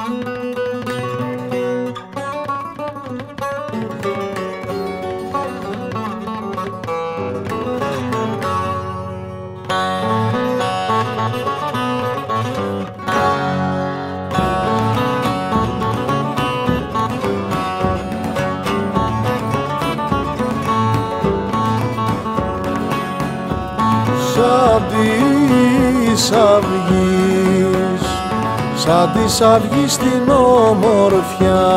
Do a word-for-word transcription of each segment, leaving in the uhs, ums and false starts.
Σαν της αυγής, σαν της αυγής στην ομορφιά,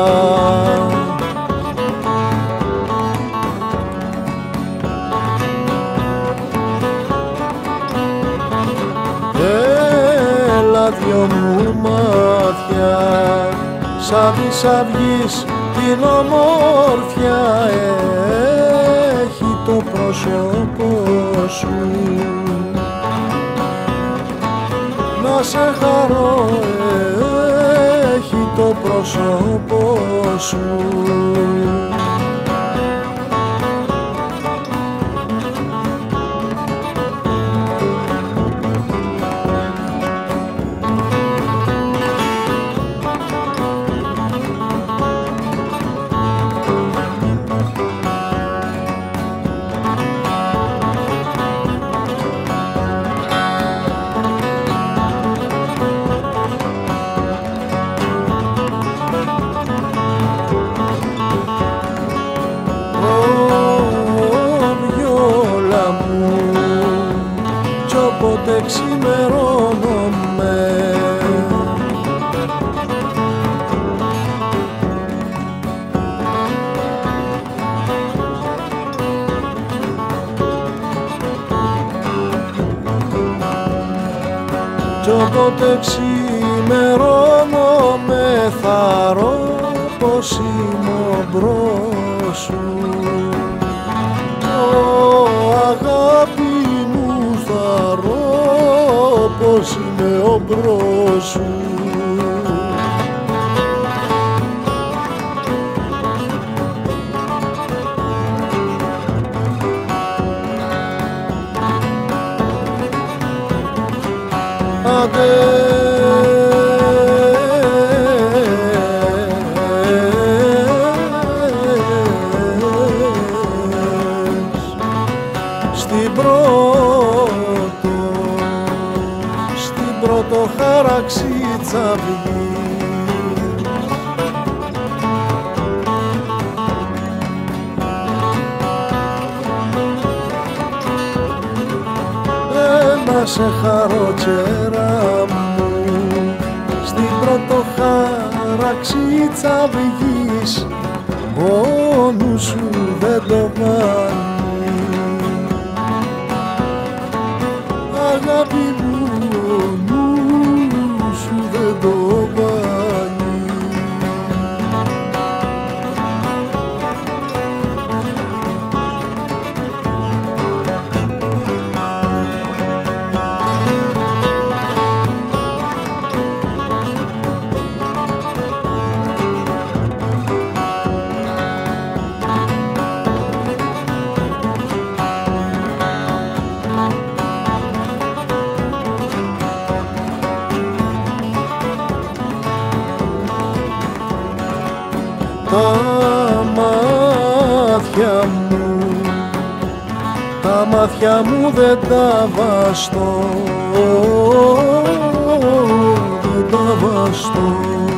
έλα δυο μου μάτια, σαν της αυγής την ομορφιά, έχει το πρόσωπο σου. Να σε χαρώ, έχει το πρόσωπο σου. Όποτε ξημερώνομαι, κι όποτε ξημερώνομαι θα ρω πως είμαι ο μπρος σου. Αγάπη θα ρω πως είμαι ο μπρος σου. Άντε στην πρώτο, στην πρώτο χάραξη της αυγής, να σε χαρώ τσέρα μου, στην πρώτο χάραξη της αυγής, μόνο σου δεν το βάνει. Αγάπη μου, ο νους σου δεν το βάνει. Τα μάτια μου, τα μάτια μου δεν τα βαστώ, δεν τα βαστώ.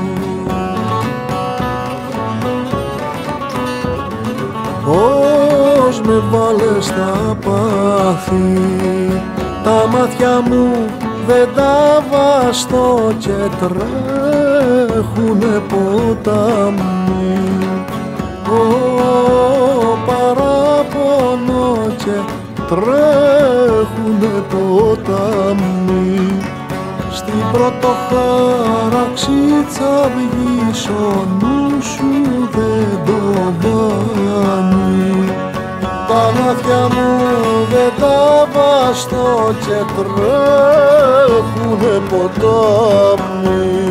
Πώς με βάλες στα πάθη, τα μάτια μου δεν τα βαστώ και τρέχουνε ποτάμι. Ω παράπονο και τρέχουνε ποτάμι. Στην πρωτοχάραξη της αυγής ο νους σου δεν το βάνει. Τα μάτια μου δεν τα βαστώ και τρέχουνε ποτάμι.